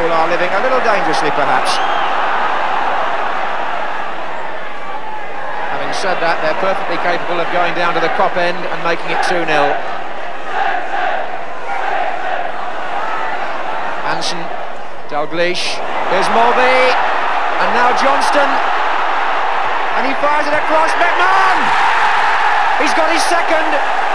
Liverpool are living a little dangerously, perhaps. Having said that, they're perfectly capable of going down to the Kop end and making it 2-0. Hansen, Dalglish, here's Mulvey, and now Johnston, and he fires it across. McMahon! He's got his second.